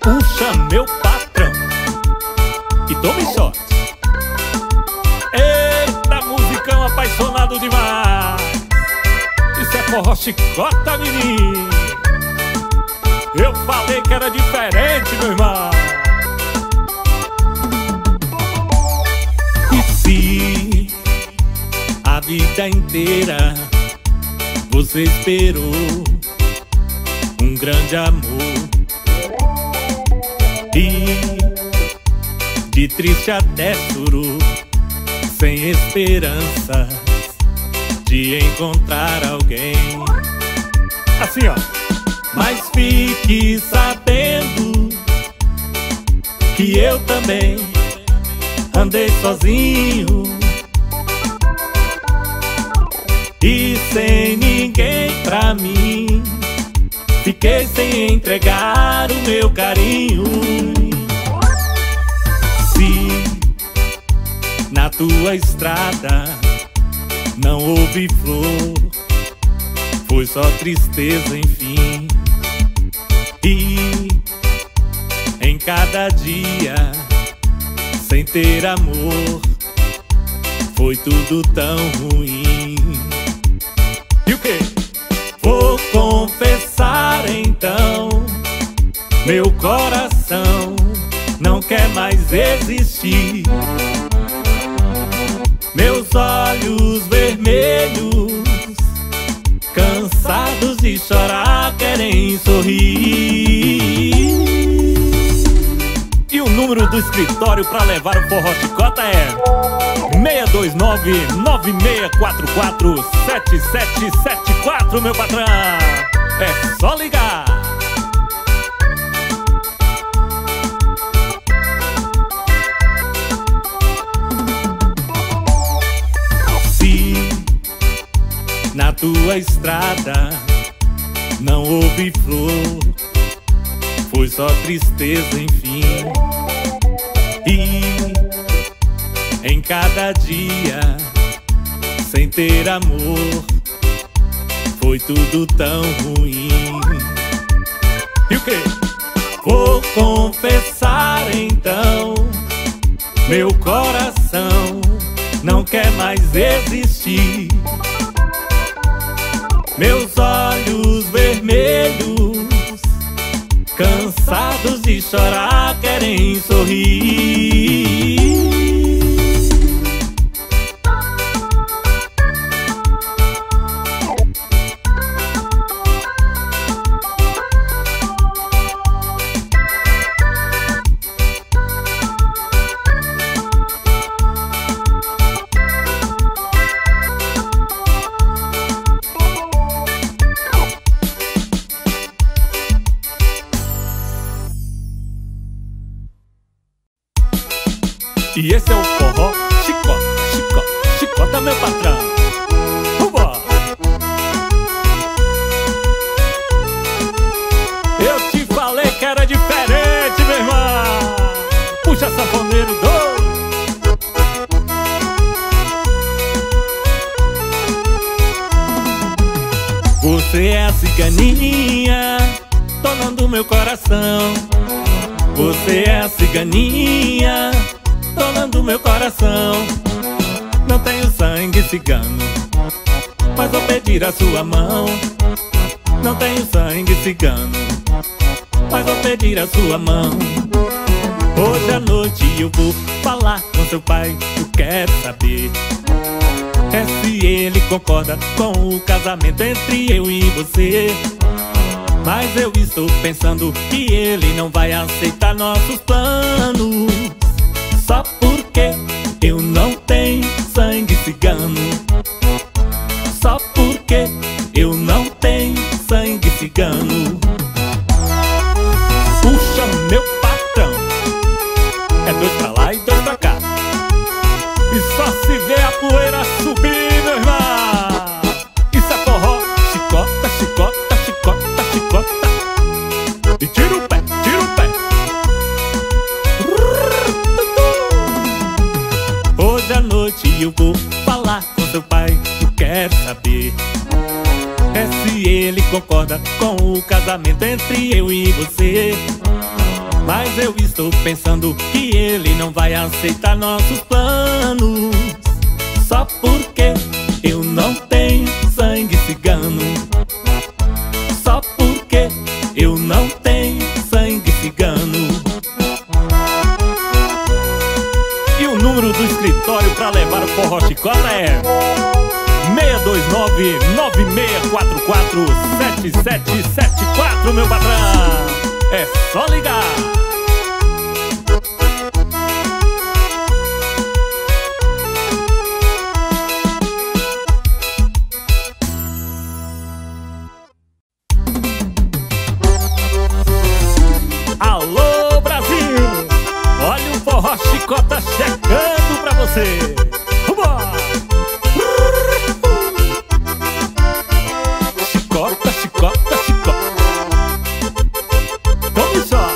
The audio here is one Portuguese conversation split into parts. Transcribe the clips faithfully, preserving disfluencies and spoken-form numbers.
Puxa, meu patrão, e tome sorte. Eita, musicão apaixonado demais. Isso é forró chicota, menino. Eu falei que era diferente, meu irmão. E se a vida inteira você esperou um grande amor e de triste até chorou, sem esperança de encontrar alguém assim, ó. Mas fique sabendo que eu também andei sozinho e sem ninguém pra mim. Fiquei sem entregar o meu carinho. Se na tua estrada não houve flor, foi só tristeza, enfim. E em cada dia sem ter amor, foi tudo tão ruim. E o quê? Vou confessar então, meu coração não quer mais existir. Meus olhos vermelhos, cansados de chorar, querem sorrir. E o número do escritório pra levar o forró chicota é seis dois nove, nove seis quatro quatro, sete sete sete quatro, meu patrão. É só ligar. Se na tua estrada não houve flor, foi só tristeza, enfim. E em cada dia sem ter amor, foi tudo tão ruim. E o quê? Vou confessar então, meu coração não quer mais existir. Meus olhos vermelhos, cansados de chorar, querem sorrir. E esse é o forró chicota, chicota, chicota, meu patrão. Vambora! Eu te falei que era diferente, meu irmão. Puxa, sanfoneiro doido. Você é a ciganinha, donando meu coração. Você é a ciganinha, donando meu coração. Não tenho sangue cigano, mas vou pedir a sua mão. Não tenho sangue cigano, mas vou pedir a sua mão. Hoje à noite eu vou falar com seu pai. Eu quero saber é se ele concorda com o casamento entre eu e você. Mas eu estou pensando que ele não vai aceitar nossos planos, só porque eu não tenho sangue cigano. Só porque eu não tenho sangue cigano. Puxa, meu patrão, é dois pra lá e dois pra cá, e só se vê a poeira subir, meu irmão. Isso é forró chicota, chicota, chicota, chicota. E tira o pé, tira o pé. Hoje à noite eu vou falar com seu pai. Eu quero saber é se ele concorda com o casamento entre eu e você. mas eu estou pensando que ele não vai aceitar nossos planos. Só porque eu não tenho sangue cigano. Só porque eu não tenho sangue cigano. E o número do escritório pra levar o forró chicota é seis dois nove, nove seis quatro quatro, sete sete sete quatro, meu patrão. É só ligar. Alô, Brasil! Olha o forró chicota chegando pra você. Vambora! Chicota, chicota, chicota. Tome só.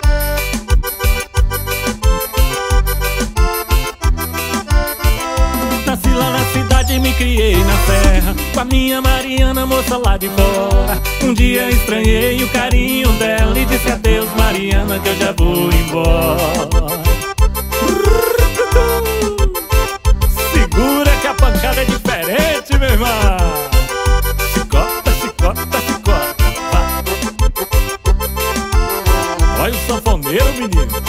Nasci lá na cidade e me criei na serra, com a minha Mariana, moça lá de fora. Um dia estranhei o carinho dela e disse adeus, Mariana, que eu já vou embora. Segura que a pancada é diferente, meu irmão. Chicota, chicota, chicota, vai. Olha o sanfoneiro, menino.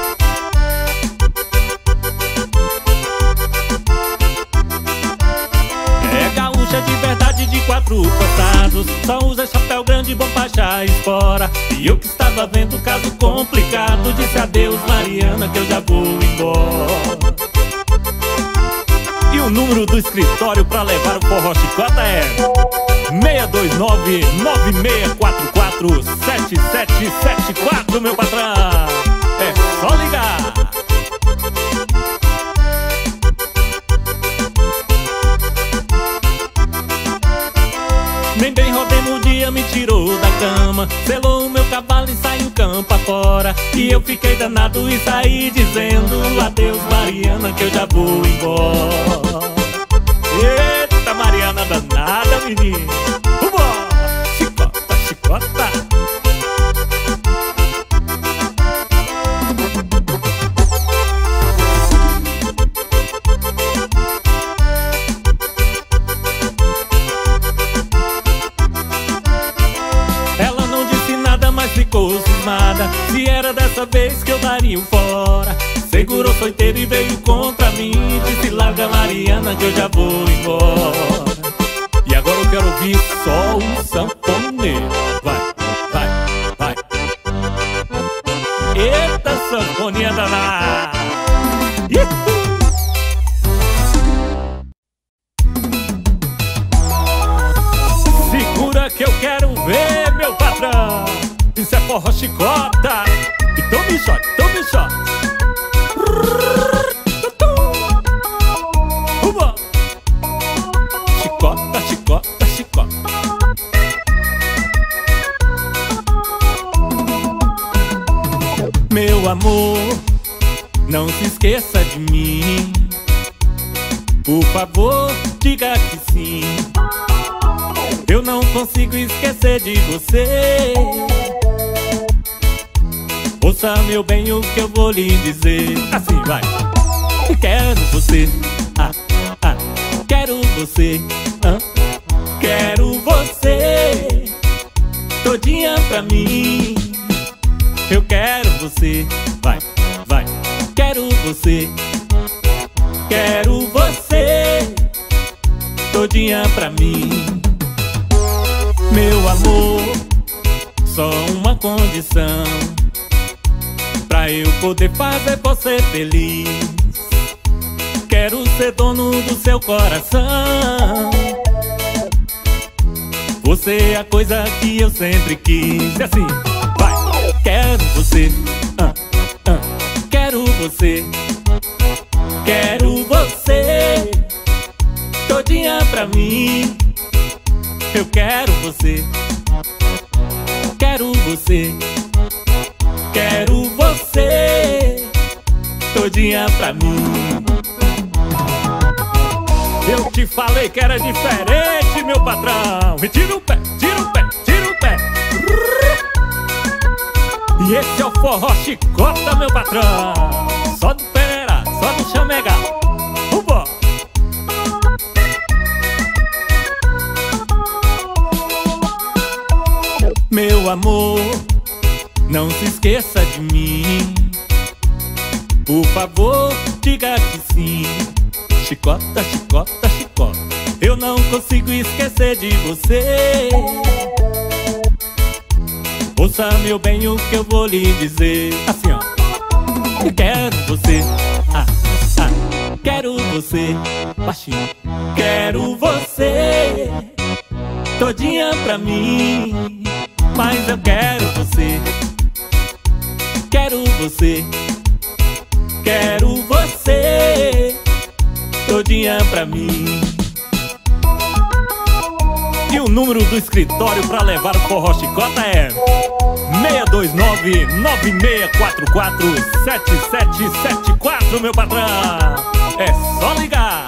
É gaúcha de verdade, de quatro costados, só usa chapéu grande, bom pra achar espora. E eu que estava vendo caso complicado, disse adeus, Mariana, que eu já vou embora. E o número do escritório pra levar o forró chicota é seis dois nove, nove seis quatro quatro, sete sete sete quatro, meu patrão. É só ligar. Nem bem rodei no dia, me tirou da cama, selou o meu cavalo e saiu campo afora. E eu fiquei danado e saí dizendo adeus, Mariana, que eu já vou embora. Eita, Mariana danada, menino. Vambora! Chicota, chicota. Ela não disse nada, mas ficou cismada. Se era dessa vez que eu daria o fora, segurou soiteiro e veio contra mim. Disse larga, Mariana, que eu já vou embora. E agora eu quero ouvir só um sanfoneiro. Vai, vai, vai. Eita, sanfoninha danada. Ihu! Segura que eu quero ver, meu patrão. Isso é forró chicota. E tome shot, tome shot. Uma. Chicota, chicota, chicota. Meu amor, não se esqueça de mim. Por favor, diga que sim. Eu não consigo esquecer de você. Ouça, meu bem, o que eu vou lhe dizer. Assim, vai. Quero você, ah, ah. Quero você, ah. Quero você todinha pra mim. Eu quero você, vai, vai. Quero você, quero você todinha pra mim. Meu amor, só uma condição pra eu poder fazer você feliz. Quero ser dono do seu coração. Você é a coisa que eu sempre quis. E assim, vai. Quero você, ah, ah. Quero você, quero você todinha pra mim. Eu quero você, quero você, quero você todinha pra mim. Eu te falei que era diferente, meu patrão. Me tira o pé, tira o pé, tira o pé. E esse é o forró chicota, meu patrão. Só do Pereira, só do chamega. Uba! Meu amor, não se esqueça de mim. Por favor, diga que sim. Chicota, chicota, chicota, eu não consigo esquecer de você. Ouça, meu bem, o que eu vou lhe dizer. Assim, ó. Quero você, ah, ah, quero você, baixinho. Quero você, todinha pra mim. Mas eu quero você, quero você, quero você, todinha pra mim. E o número do escritório pra levar o forró chicota é seis dois nove, nove seis quatro quatro, sete sete sete quatro, meu patrão. É só ligar.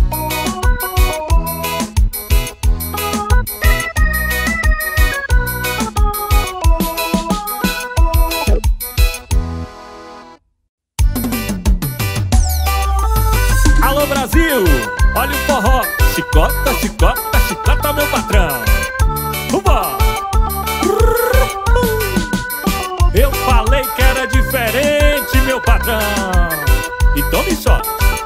Alô Brasil, olha o forró. Chicota, chicota, chicota, meu patrão. Uba! Eu falei que era diferente, meu patrão. E tome só.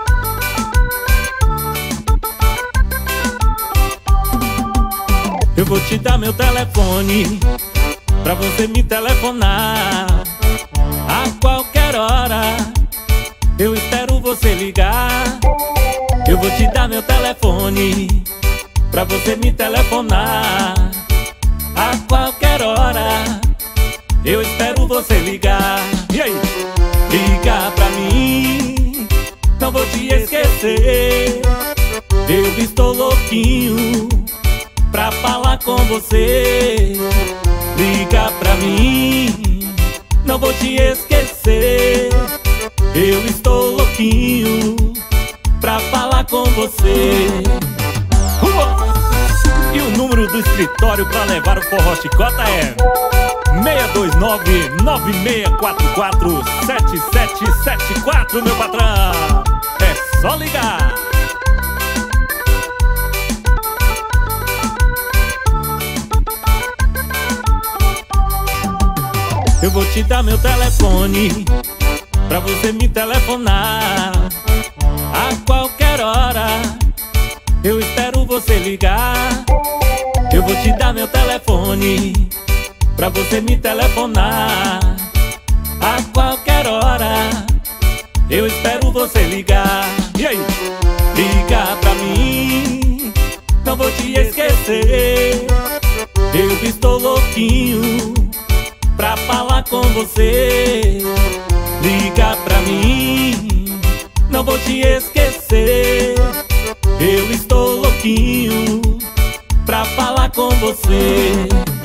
Eu vou te dar meu telefone pra você me telefonar a qualquer hora. Eu espero você ligar. Eu vou te dar meu telefone pra você me telefonar a qualquer hora. Eu espero você ligar. E aí? Liga pra mim, não vou te esquecer. Eu estou louquinho pra falar com você. Liga pra mim, não vou te esquecer. Eu estou louquinho pra falar com você. uh! E o número do escritório pra levar o forró chicota é seis dois nove, nove seis quatro quatro, sete sete sete quatro, meu patrão. É só ligar. Eu vou te dar meu telefone pra você me telefonar a qualquer hora. Eu espero você ligar. Eu vou te dar meu telefone pra você me telefonar a qualquer hora. Eu espero você ligar. E aí? Liga pra mim, não vou te esquecer. Eu estou louquinho pra falar com você. Liga pra mim, não vou te esquecer. Eu estou louquinho pra falar com você.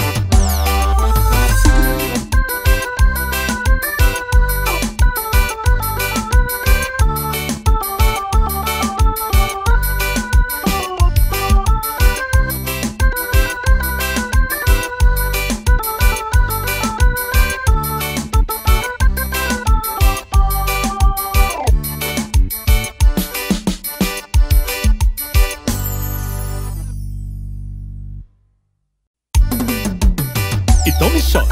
Tome shot.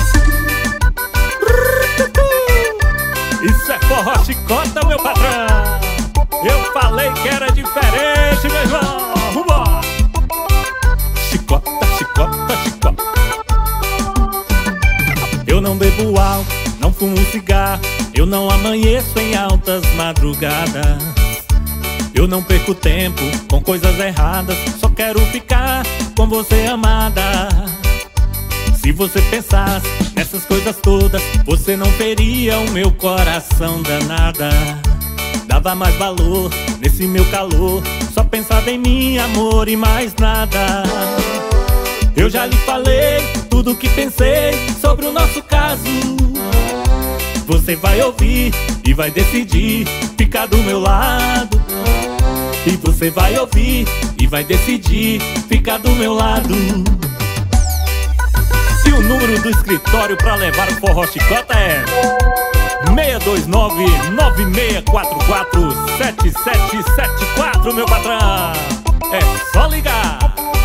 Isso é forró chicota, meu patrão. Eu falei que era diferente, meu irmão. Vambora. Chicota, chicota, chicota. Eu não bebo álcool, não fumo cigarro. Eu não amanheço em altas madrugadas. Eu não perco tempo com coisas erradas. Só quero ficar com você, amada. Se você pensasse nessas coisas todas, você não teria o meu coração danada. Dava mais valor nesse meu calor, só pensava em mim, amor, e mais nada. Eu já lhe falei tudo o que pensei sobre o nosso caso. Você vai ouvir e vai decidir ficar do meu lado. E você vai ouvir e vai decidir ficar do meu lado. E o número do escritório pra levar o forró chicota é seis dois nove, nove seis quatro quatro, sete sete sete quatro, meu patrão. É só ligar.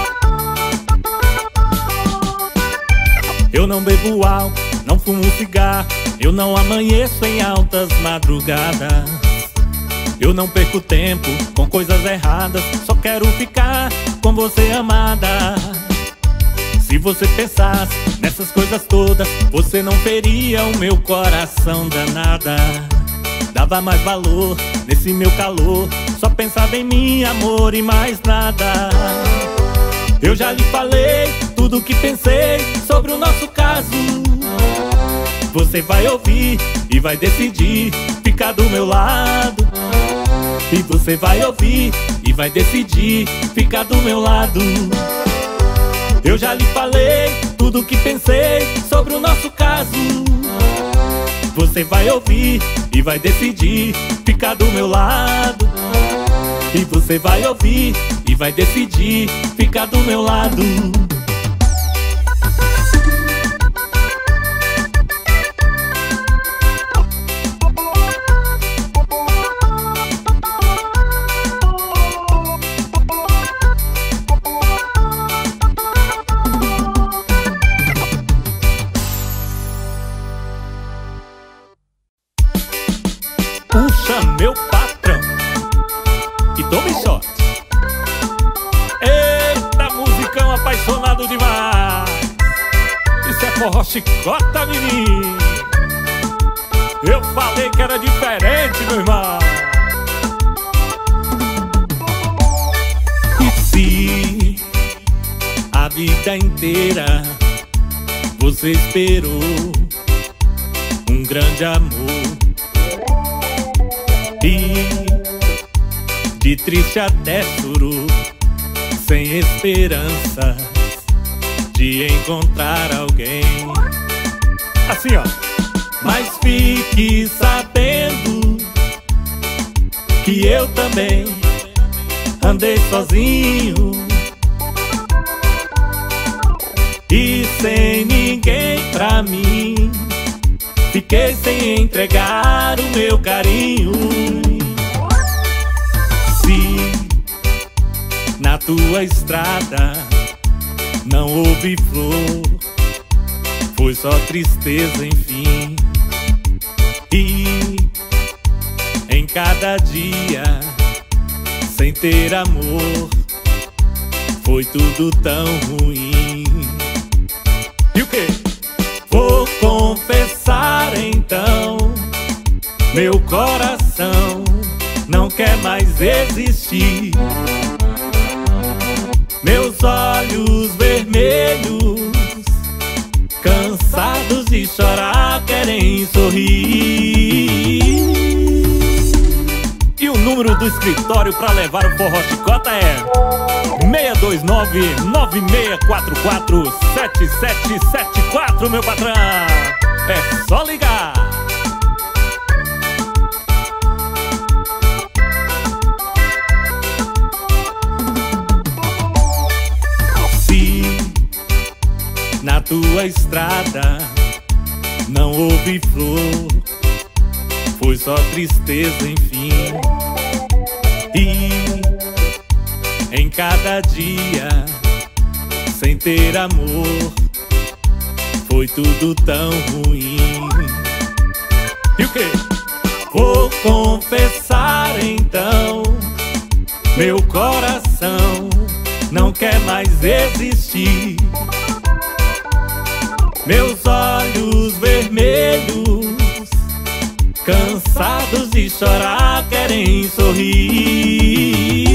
Eu não bebo álcool, não fumo cigarro, eu não amanheço em altas madrugadas. Eu não perco tempo com coisas erradas, só quero ficar com você, amada. Se você pensasse nessas coisas todas, você não teria o meu coração danada. Dava mais valor nesse meu calor, só pensava em mim, amor, e mais nada. Eu já lhe falei tudo o que pensei sobre o nosso caso. Você vai ouvir e vai decidir ficar do meu lado. E você vai ouvir e vai decidir ficar do meu lado. Eu já lhe falei tudo o que pensei sobre o nosso caso. Você vai ouvir e vai decidir ficar do meu lado. E você vai ouvir e vai decidir ficar do meu lado. Puxa, meu patrão, e tome shot. Eita, musicão apaixonado demais. Isso é forró chicota, menino. Eu falei que era diferente, meu irmão. E se a vida inteira você esperou um grande amor, e de triste até chorou, sem esperança de encontrar alguém assim, ó. Mas fique sabendo que eu também andei sozinho e sem ninguém pra mim. Fiquei sem entregar o meu carinho. Se na tua estrada não houve flor, foi só tristeza, enfim. E em cada dia sem ter amor, foi tudo tão ruim. E o quê? Vou confessar então, meu coração não quer mais existir. Meus olhos vermelhos, cansados de chorar, querem sorrir. E o número do escritório pra levar o forró chicota é seis dois nove, nove seis quatro quatro, sete sete sete quatro, meu patrão. É só ligar. Se na tua estrada não houve flor, foi só tristeza, enfim. E em cada dia sem ter amor, foi tudo tão ruim. E o quê? Vou confessar então, meu coração não quer mais existir. Meus olhos vermelhos, cansados de chorar, querem sorrir.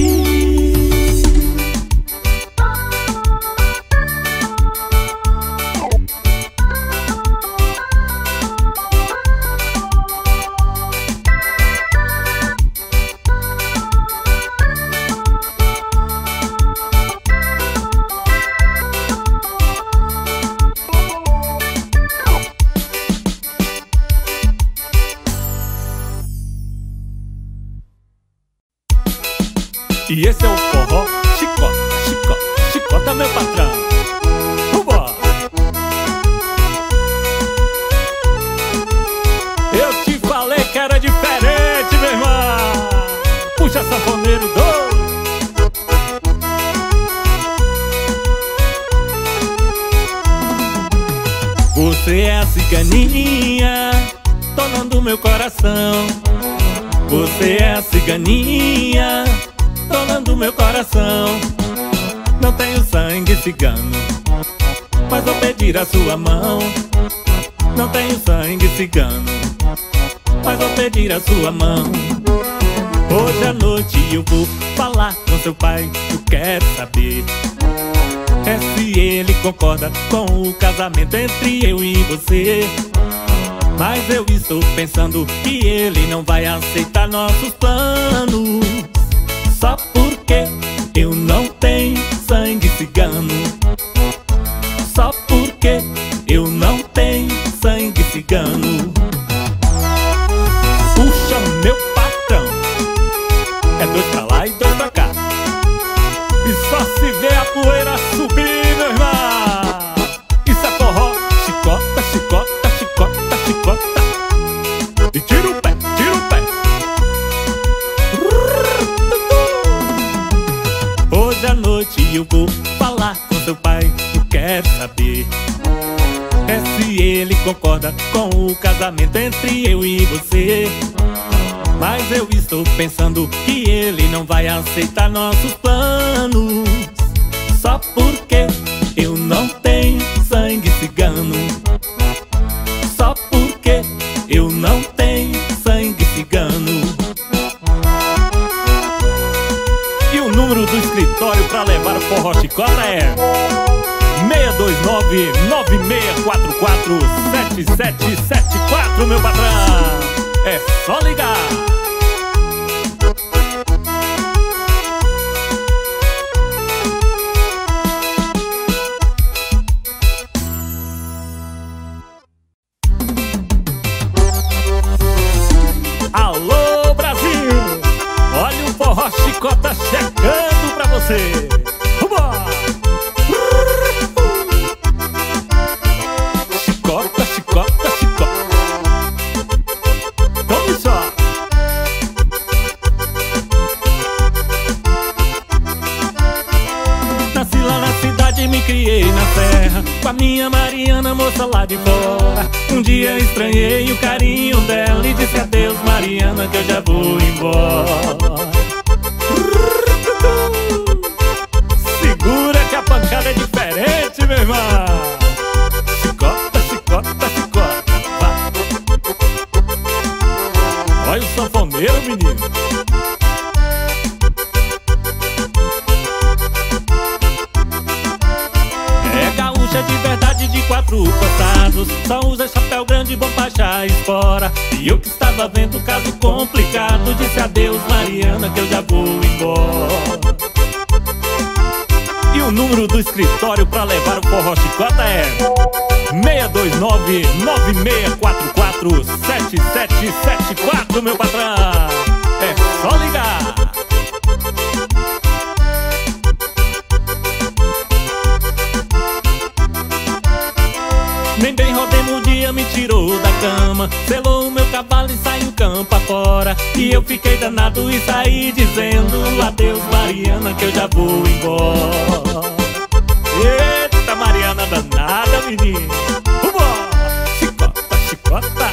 E esse é o forró chicota, chicota, chicota, meu patrão. Vambora! ciganinha, tomando meu coração. Você é a ciganinha, tomando meu coração. Não tenho sangue cigano, mas vou pedir a sua mão. Não tenho sangue cigano, mas vou pedir a sua mão. Hoje à noite eu vou falar com seu pai. Eu quero saber é se ele concorda com o casamento entre eu e você. Mas eu estou pensando que ele não vai aceitar nossos planos, só porque eu não tenho sangue cigano. Só porque eu não tenho sangue cigano. Puxa, meu patrão, é dois pra lá e dois pra cá, e só se vê a poeira subir, meu irmão. Isso é forró, chicota, chicota, chicota, chicota. E tira o pé, tira o pé. Hoje à noite eu vou falar com seu pai. Eu quero saber é se ele concorda com o casamento entre eu e você. Mas eu estou pensando que ele não vai aceitar nossos planos, só porque eu não tenho sangue cigano. Só porque eu não tenho sangue cigano. E o número do escritório pra levar o forró chicota é seis dois nove, nove seis quatro quatro, sete sete sete quatro, meu patrão. É só ligar. Alô, Brasil! Olha o forró chicota chegando pra você. Vambora! Chicota, chicota, chicota. Tome só! Nasci lá na cidade e me criei na serra, com a minha Mariana, moça lá de fora. Um dia estranhei o carinho dela e disse adeus, Mariana, que eu já vou embora. Segura que a pancada é diferente, meu irmão. Chicota, chicota, chicota, vai. Olha o sanfoneiro, menino. É gaúcha de verdade, de quatro costados, só usa chapéu grande, bom pra achar espora. E eu que estava vendo caso complicado, disse adeus, Mariana, que eu já vou embora. E o número do escritório pra levar o forró chicota é seis dois nove, nove seis quatro quatro, sete sete sete quatro, meu patrão. É só ligar. Nem bem rodei no dia, me tirou da cama, selou o meu cavalo e saiu campo afora. E eu fiquei danado e saí dizendo adeus, Mariana, que eu já vou embora. Eita, Mariana danada, menino. Vambora! Chicota, chicota.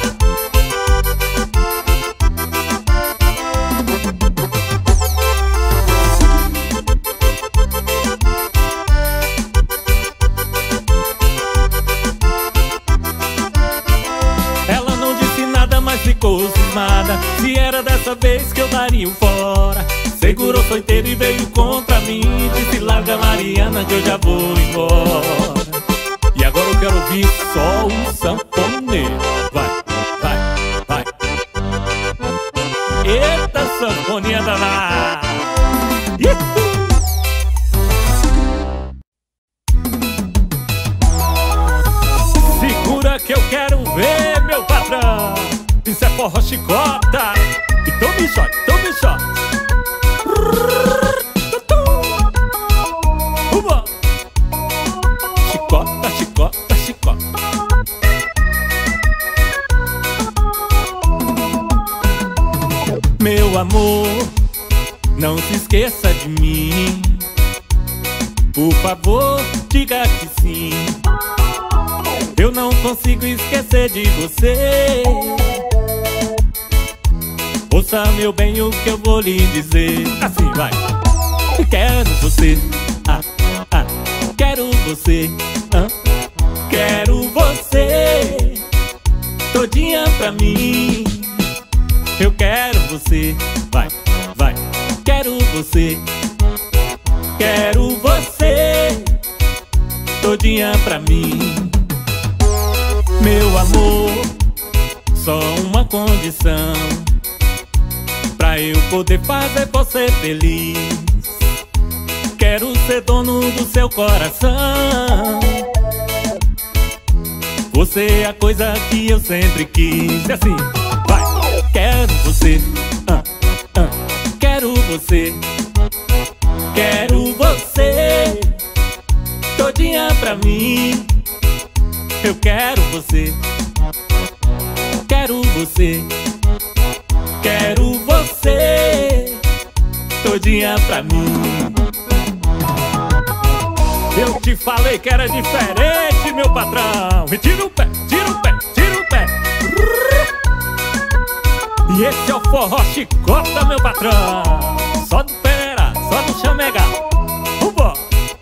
Ficou cismada se era dessa vez que eu daria o fora. Segurou o soiteiro e veio contra mim, disse larga, Mariana, que eu já vou embora. E agora eu quero ouvir só o sanfoneiro. Vai, vai, vai. Eita, sanfoninha danada. Segura que eu quero ver, meu patrão. Isso é forró chicota. E tome shot, tome shot. Uma. Chicota, chicota, chicota. Meu amor, não se esqueça de mim. Por favor, diga que sim. Eu não consigo esquecer de você. Ouça, meu bem, o que eu vou lhe dizer. Assim vai. Quero você, ah, ah, quero você, ah, quero você todinha pra mim. Eu quero você, vai, vai, quero você, quero você todinha pra mim. Meu amor, só uma condição pra eu poder fazer você feliz. Quero ser dono do seu coração. Você é a coisa que eu sempre quis. E assim, vai. Quero você, ah, ah, quero você, quero você todinha pra mim. Eu quero você, quero você, quero você todinha pra mim. Eu te falei que era diferente, meu patrão. E tira o pé, tira o pé, tira o pé. E esse é o forró chicota, meu patrão. Só do Pereira, só do Chamega. Vambora.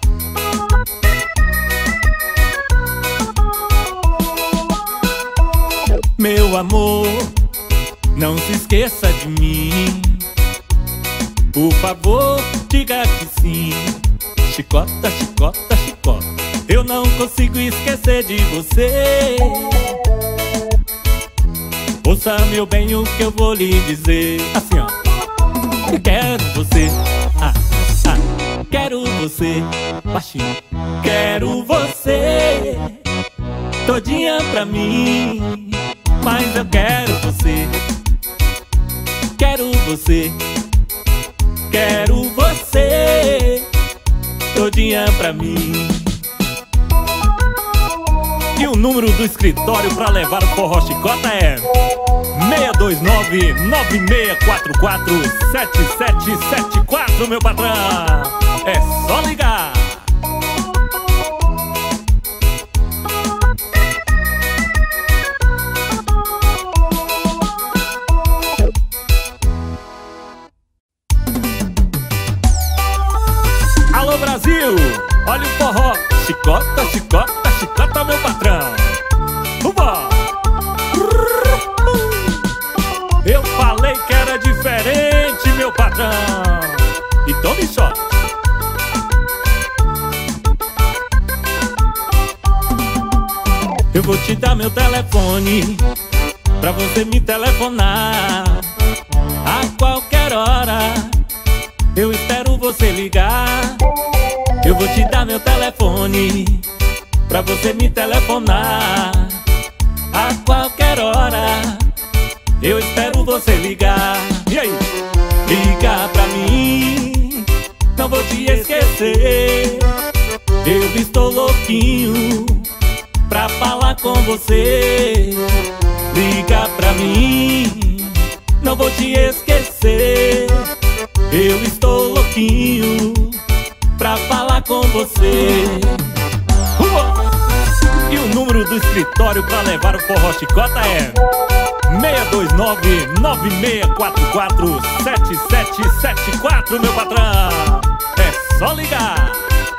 Meu amor, não se esqueça de mim. Por favor, diga que sim. Chicota, chicota, chicota. Eu não consigo esquecer de você. Ouça, meu bem, o que eu vou lhe dizer. Assim, ó. Quero você, ah, ah, quero você, baixinho. Quero você todinha pra mim. Mas eu quero você, quero você, quero você todinha pra mim. E o número do escritório pra levar o forró chicota é seis dois nove, nove seis quatro quatro, sete sete sete quatro, meu patrão. É só ligar. Alô Brasil, olha o forró. Chicota, chicota, chicota, meu patrão. Vambora. Eu falei que era diferente, meu patrão. E tome shot. Eu vou te dar meu telefone pra você me telefonar a qualquer hora. Eu espero você ligar. Eu vou te dar meu telefone pra você me telefonar a qualquer hora. Eu espero você ligar. E aí? Liga pra mim, não vou te esquecer. Eu estou louquinho pra falar com você. Liga pra mim, não vou te esquecer. Eu estou louquinho pra falar com você. Uh! E o número do escritório pra levar o forró chicota é seis dois nove, nove seis quatro quatro, sete sete sete quatro, meu patrão. É só ligar.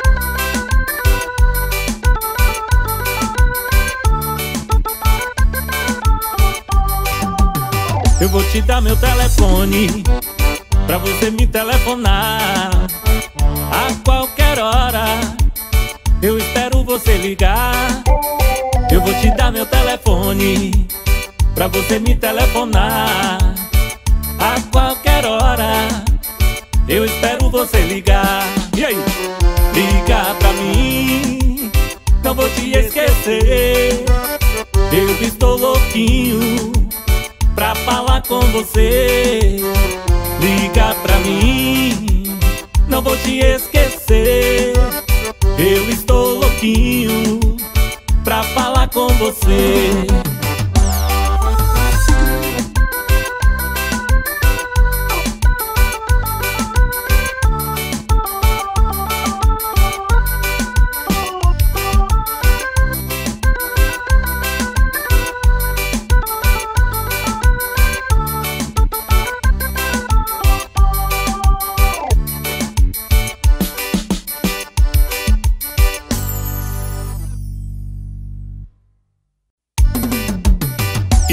Eu vou te dar meu telefone pra você me telefonar a qualquer hora. Eu espero você ligar. Eu vou te dar meu telefone pra você me telefonar a qualquer hora. Eu espero você ligar. E aí? Liga pra mim, não vou te esquecer. Eu estou louquinho pra falar com você. Liga pra mim, não vou te esquecer. Eu estou louquinho pra falar com você.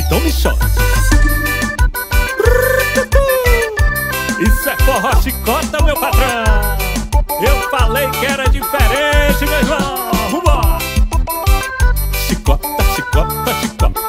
tome shot. Isso é forró chicota, meu patrão. Eu falei que era diferente, meu irmão. Vambora! Chicota, chicota, chicota.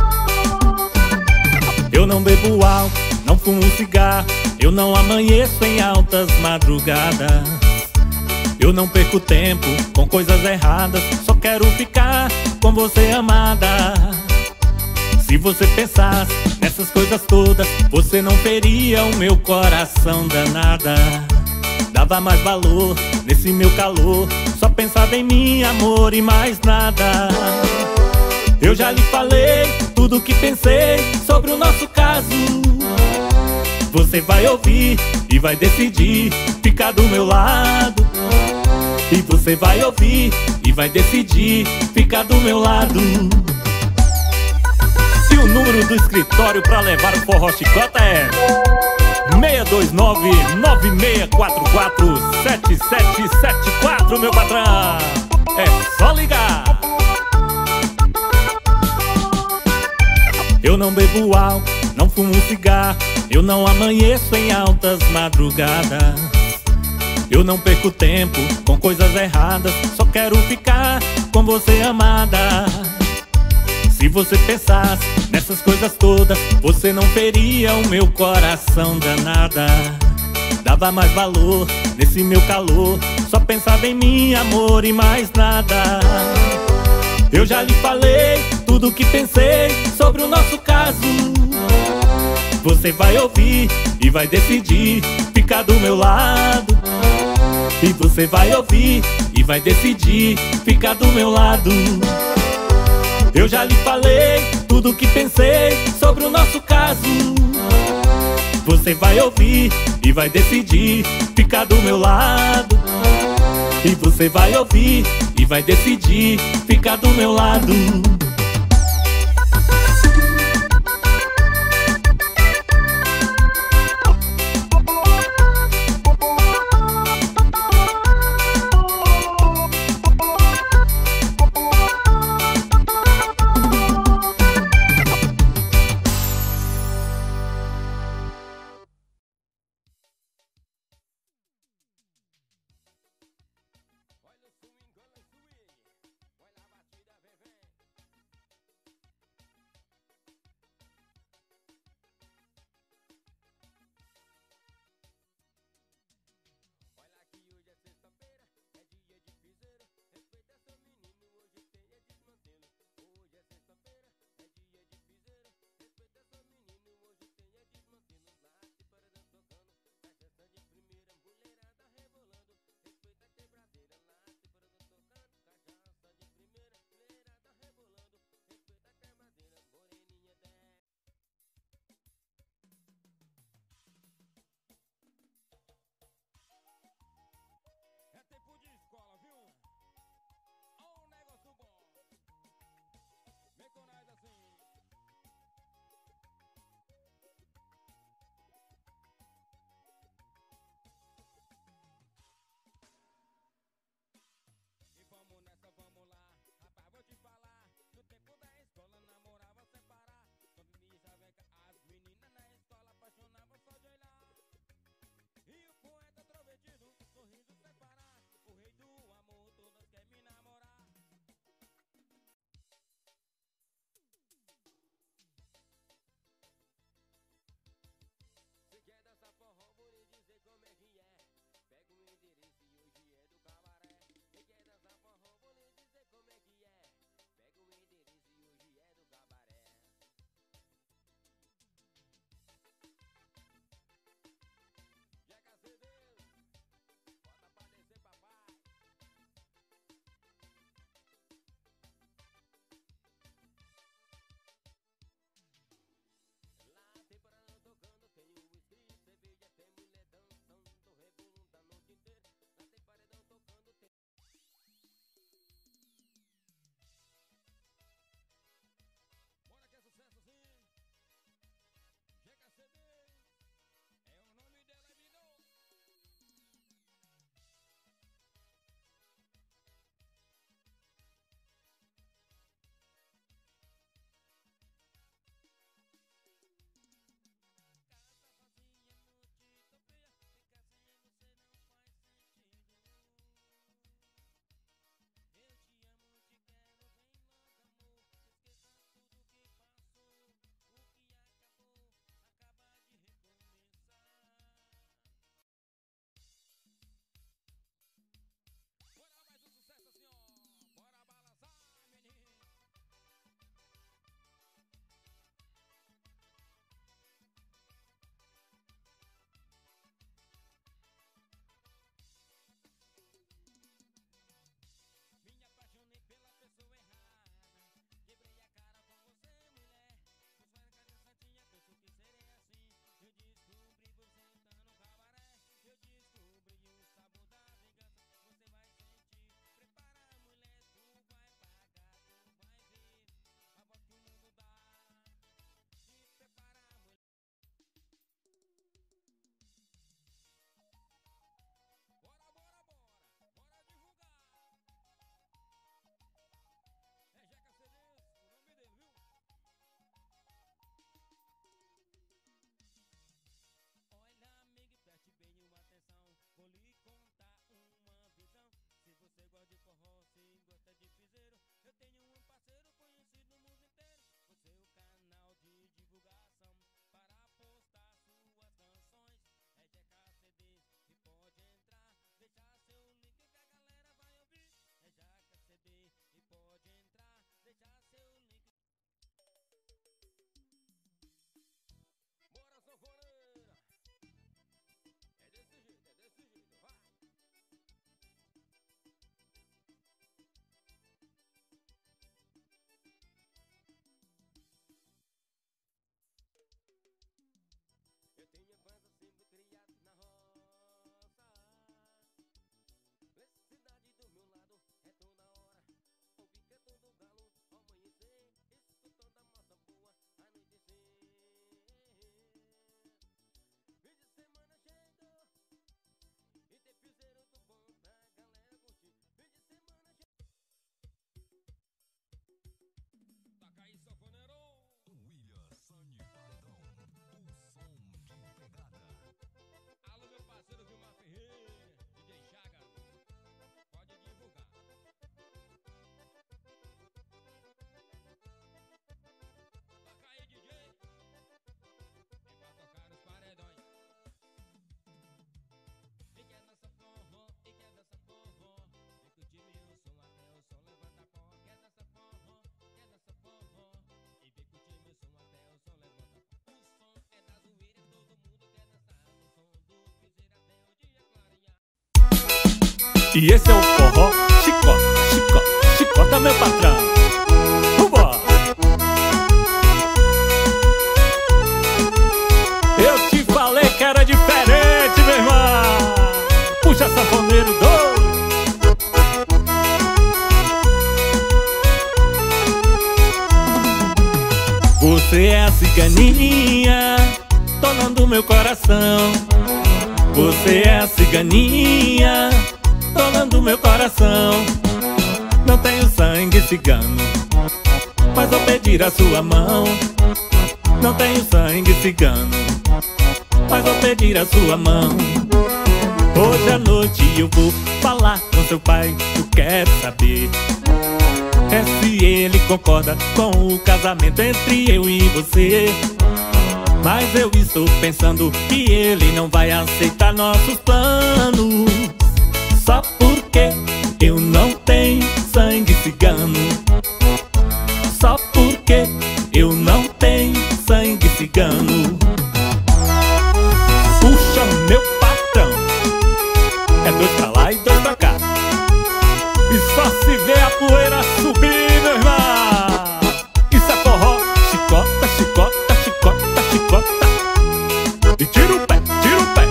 Eu não bebo álcool, não fumo cigarro, eu não amanheço em altas madrugadas. Eu não perco tempo com coisas erradas, só quero ficar com você, amada. Se você pensasse nessas coisas todas, você não teria o meu coração danada. Dava mais valor nesse meu calor, só pensava em mim, amor e mais nada. Eu já lhe falei tudo o que pensei sobre o nosso caso. Você vai ouvir e vai decidir ficar do meu lado. E você vai ouvir e vai decidir ficar do meu lado. E o número do escritório pra levar o forró chicota é seis dois nove, nove seis quatro quatro, sete sete sete quatro, meu patrão. É só ligar. Eu não bebo álcool, não fumo cigarro, eu não amanheço em altas madrugadas. Eu não perco tempo com coisas erradas, só quero ficar com você, amada. Se você pensasse nessas coisas todas, você não teria o meu coração danada. Dava mais valor nesse meu calor, só pensava em mim, amor e mais nada. Eu já lhe falei tudo o que pensei sobre o nosso caso. Você vai ouvir e vai decidir ficar do meu lado. E você vai ouvir e vai decidir ficar do meu lado. Eu já lhe falei tudo o que pensei sobre o nosso caso. Você vai ouvir e vai decidir ficar do meu lado. E você vai ouvir e vai decidir ficar do meu lado. E esse é o forró chicota, chicota, chicota, meu patrão. Vambora! Eu te falei que era diferente, meu irmão. Puxa, sanfoneiro doido. Você é a ciganinha, dona do meu coração. Você é a ciganinha, dona do meu coração. Não tenho sangue cigano, mas vou pedir a sua mão. Não tenho sangue cigano, mas vou pedir a sua mão. Hoje à noite eu vou falar com seu pai. Eu quero saber é se ele concorda com o casamento entre eu e você. Mas eu estou pensando que ele não vai aceitar nossos planos, só porque eu não tenho sangue cigano. Só porque eu não tenho sangue cigano. Puxa, meu patrão, é dois pra lá e dois pra cá, e só se vê a poeira subir, meu irmão. Isso é forró, chicota, chicota, chicota, chicota. E tira o pé, tira o pé.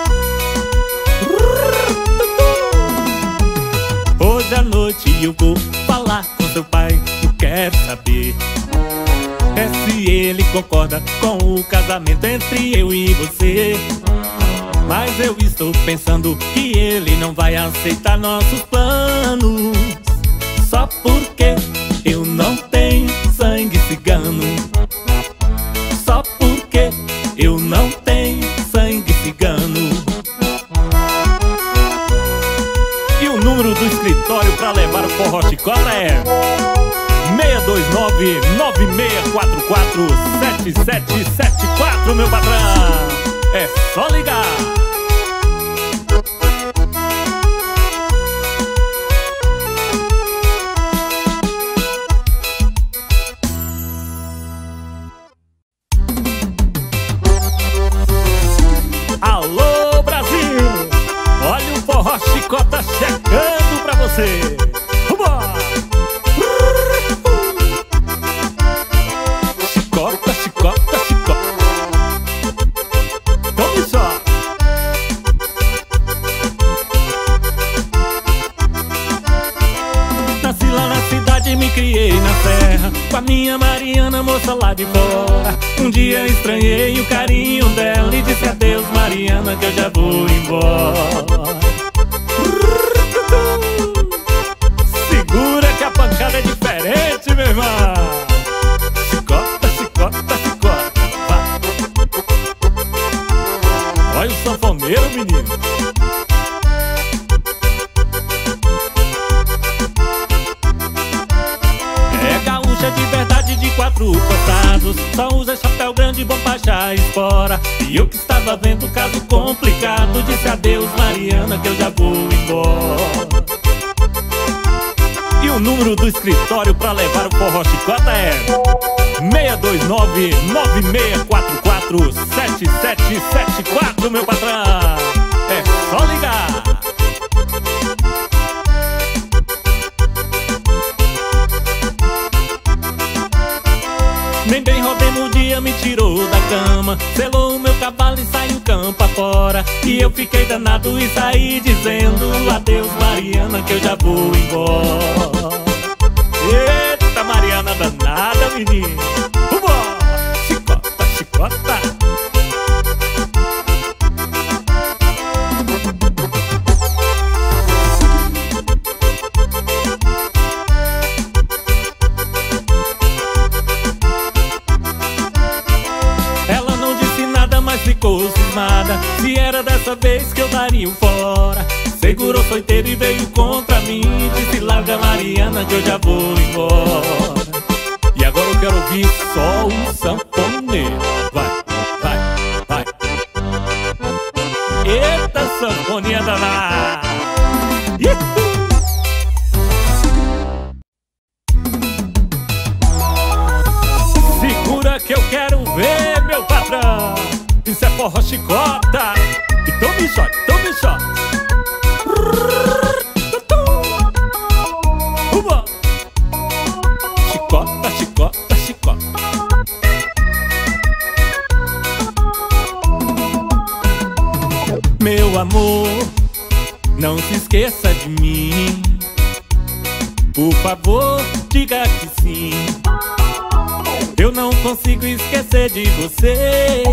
Hoje à noite eu vou falar com seu pai. Eu quero saber é se ele concorda com o casamento entre eu e você. Mas eu estou pensando que ele não vai aceitar nossos planos, só porque eu não tenho sangue cigano. Só porque eu não tenho sangue cigano. E o número do escritório pra levar o forró chicota é seis dois nove, nove seis quatro quatro, sete sete sete quatro, meu patrão. É só ligar. Alô, Brasil! Olha o forró chicota chegando pra você. Vambora! Chicota, chicota, chicota. Tome só! Nasci lá na cidade e me criei na serra, com a minha Mariana, moça lá de fora. Um dia estranhei o carinho dela e disse adeus, Mariana, que eu já vou embora. Segura que a pancada é diferente, meu irmão. Chicota, chicota, chicota, vai. Olha o sanfoneiro, menino. É gaúcha de verdade, de quatro costados, só usa chapéu grande, bom pra achar espora. E eu que estava vendo caso complicado, disse adeus, Mariana, que eu já vou embora. E o número do escritório pra levar o forró chicota é seis dois nove, nove seis quatro quatro, sete sete sete quatro, meu patrão. É só ligar. Nem bem rodei no dia, me tirou da cama, selou o meu cavalo e saiu campo afora. E eu fiquei danado e saí dizendo adeus, Mariana, que eu já vou embora. Eita, Mariana danada, menino. Vambora! Chicota, chicota. Ficou cismada se era dessa vez que eu daria o fora. Segurou soiteiro e veio contra mim, disse larga, Mariana, que eu já vou embora. E agora eu quero ouvir só um sanfoneiro. Vai, vai, vai. Eita, sanfoninha danada. Segura que eu quero ver, meu patrão. Isso é forró chicota. E tome shot, tome shot. amor, não se esqueça de mim. Por favor, diga que sim. Eu não consigo esquecer de você.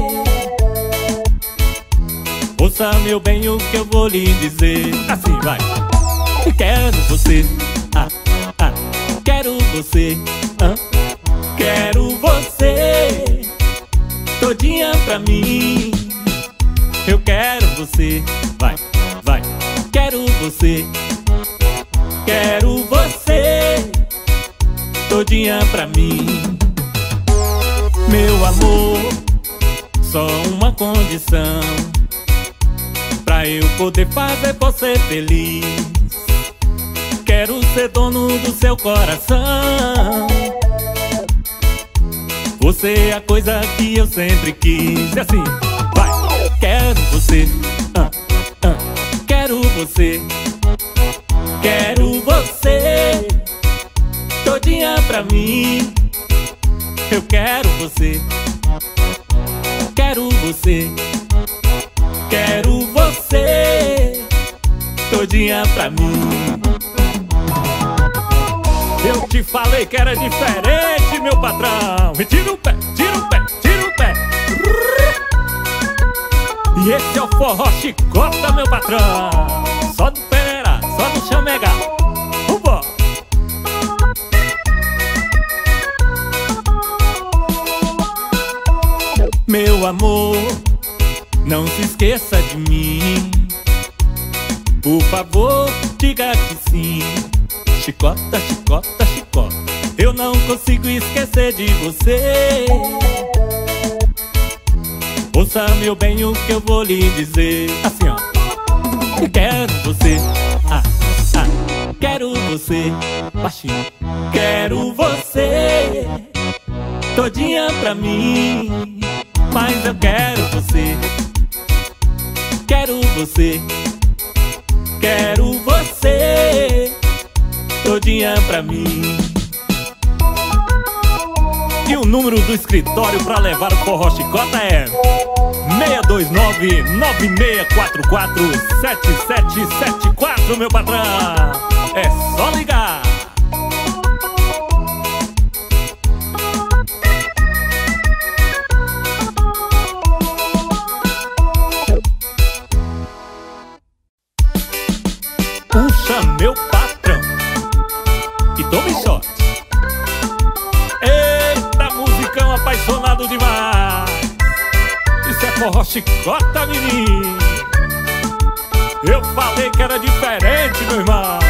Ouça, meu bem, o que eu vou lhe dizer. Assim vai. Quero você, ah, ah. Quero você, ah. Quero você todinha pra mim. Eu quero você, vai, vai. Quero você, quero você todinha pra mim. Meu amor, só uma condição pra eu poder fazer você feliz. Quero ser dono do seu coração. Você é a coisa que eu sempre quis. E assim, vai. Quero você, ah, ah. Quero você, quero você todinha pra mim. Eu quero você, quero você, quero você todinha pra mim. Eu te falei que era diferente, meu patrão. Me tira o pé, tira o pé, tira o pé. E esse é o forró chicota, meu patrão. Só do Pereira, só do Chamega. Vambora. Meu amor, não se esqueça de mim. Por favor, diga que sim. Chicota, chicota, chicota. Eu não consigo esquecer de você. Ouça, meu bem, o que eu vou lhe dizer. Assim, ó. Quero você, ah, ah. Quero você, baixinho. Quero você todinha pra mim. Mas eu quero você, quero você, quero você todinha pra mim. E o número do escritório pra levar o forró chicota é seis dois nove, nove seis quatro quatro, sete sete sete quatro, meu patrão. É só ligar. Puxa, meu patrão, e tome shot. Eita, musicão apaixonado demais. Isso é forró chicota, menino. Eu falei que era diferente, meu irmão.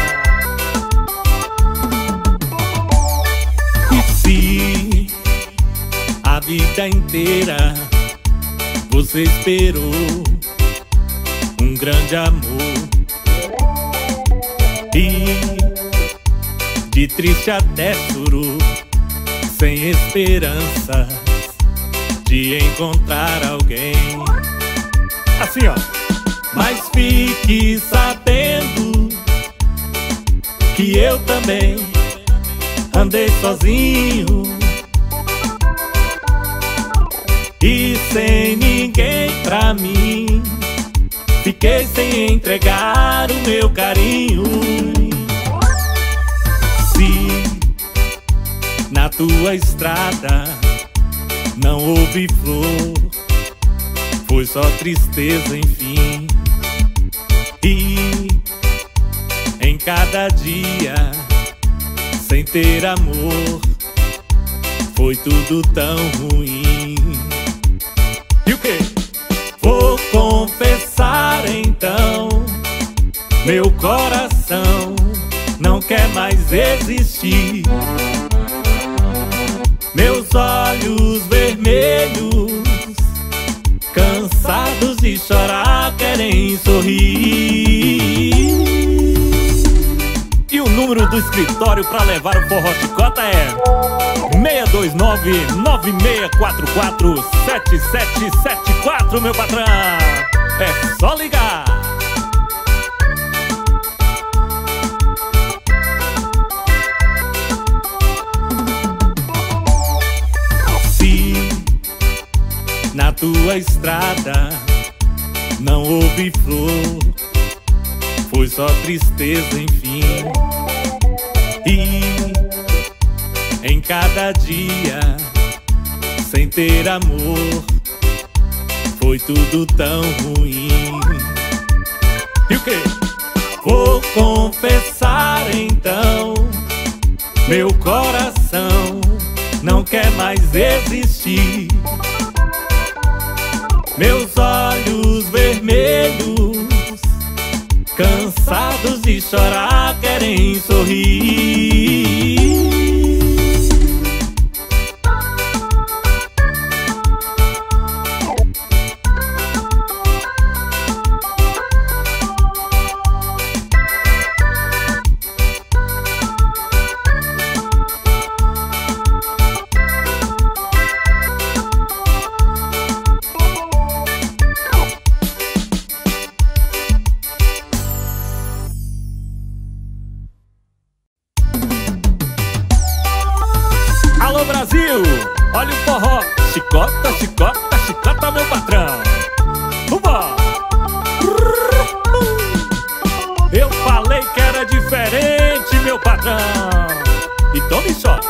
E se a vida inteira você esperou um grande amor, e de triste até chorou, sem esperança de encontrar alguém. Assim, ó. Mas fique sabendo que eu também andei sozinho e sem ninguém pra mim. Fiquei sem entregar o meu carinho. Se na tua estrada não houve flor, foi só tristeza, enfim. E em cada dia sem ter amor foi tudo tão ruim. E o quê? Vou confessar então, meu coração não quer mais existir. Meus olhos vermelhos, cansados de chorar, querem sorrir. E o número do escritório pra levar o forró chicota é seis dois nove, nove seis quatro quatro, sete sete sete quatro, meu patrão. É só ligar. Se na tua estrada não houve flor, foi só tristeza, enfim. E em cada dia, sem ter amor, foi tudo tão ruim. E o quê? Vou confessar então, meu coração não quer mais existir. Meus olhos vermelhos, cansados de chorar, querem sorrir. Alô Brasil, olha o forró. Chicota, chicota, chicota meu patrão. Uba! Eu falei que era diferente, meu patrão. E tome shot.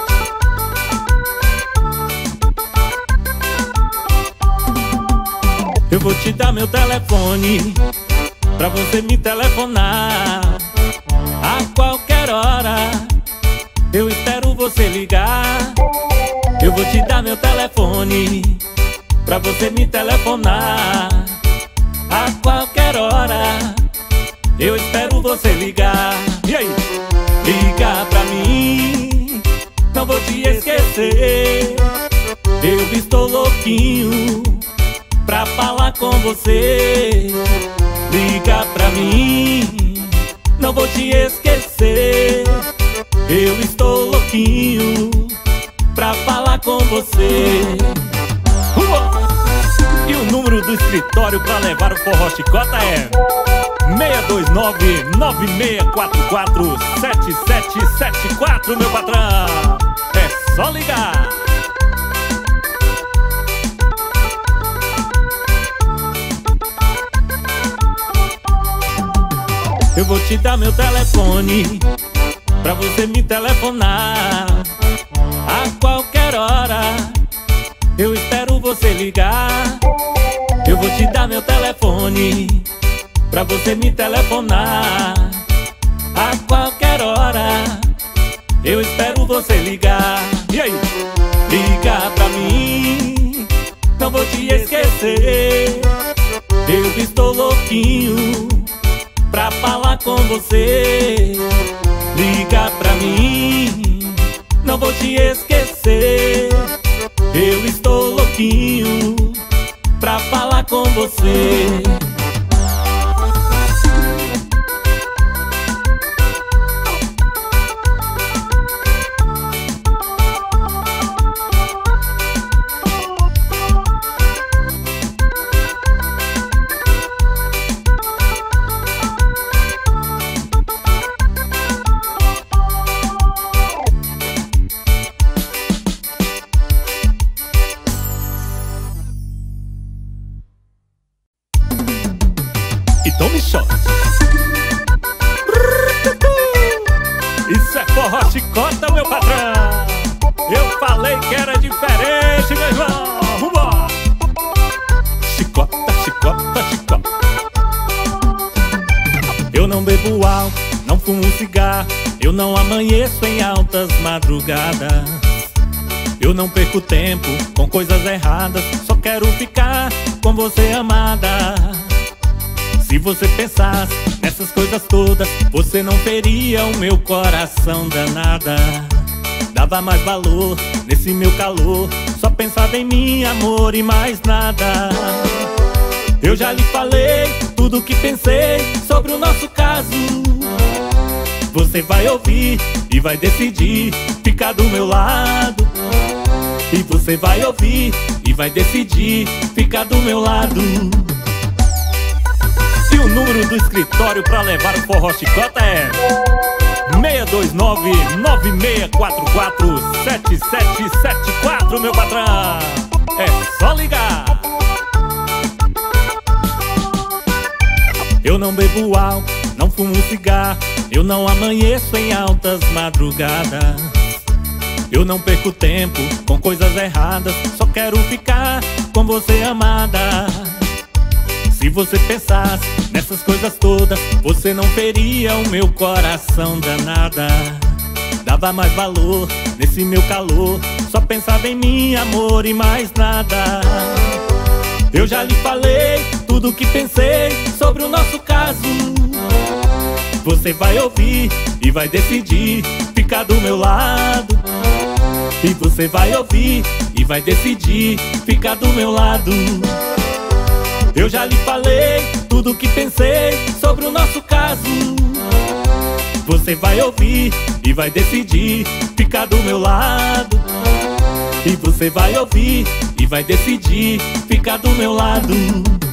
Eu vou te dar meu telefone pra você me telefonar a qualquer hora. Eu espero você ligar. Eu vou te dar meu telefone pra você me telefonar a qualquer hora. Eu espero você ligar. E aí? Liga pra mim, não vou te esquecer. Eu estou louquinho pra falar com você. Liga pra mim, não vou te esquecer. Eu estou louquinho pra falar com você. Uou! E o número do escritório pra levar o forró chicota é seis dois nove, nove seis quatro quatro, sete sete sete quatro, meu patrão. É só ligar. Eu vou te dar meu telefone pra você me telefonar a qualquer hora. Eu espero você ligar. Eu vou te dar meu telefone pra você me telefonar a qualquer hora. Eu espero você ligar. E aí? Liga pra mim, não vou te esquecer. Eu estou louquinho pra falar com você. Liga pra mim, não vou te esquecer. Eu estou louquinho pra falar com você. E tome shot. Isso é forró chicota, meu patrão. Eu falei que era diferente, meu irmão. Vambora. Chicota, chicota, chicota. Eu não bebo álcool, não fumo cigarro. Eu não amanheço em altas madrugadas. Eu não perco tempo com coisas erradas. Só quero ficar com você, amada. Se você pensasse nessas coisas todas, você não teria o meu coração danada. Dava mais valor nesse meu calor, só pensava em mim, amor e mais nada. Eu já lhe falei tudo o que pensei sobre o nosso caso. Você vai ouvir e vai decidir ficar do meu lado. E você vai ouvir e vai decidir ficar do meu lado. E o número do escritório pra levar o forró chicota é seis dois nove, nove seis quatro quatro, sete sete sete quatro, meu patrão. É só ligar. não bebo álcool, não fumo cigarro, eu não amanheço em altas madrugadas. Eu não perco tempo com coisas erradas, só quero ficar com você, amada. Se você pensasse nessas coisas todas, você não teria o meu coração danada. Dava mais valor nesse meu calor, só pensava em mim, amor, e mais nada. Eu já lhe falei tudo o que pensei sobre o nosso caso. Você vai ouvir e vai decidir ficar do meu lado. E você vai ouvir e vai decidir ficar do meu lado. Eu já lhe falei tudo o que pensei sobre o nosso caso. Você vai ouvir e vai decidir ficar do meu lado. E você vai ouvir e vai decidir ficar do meu lado.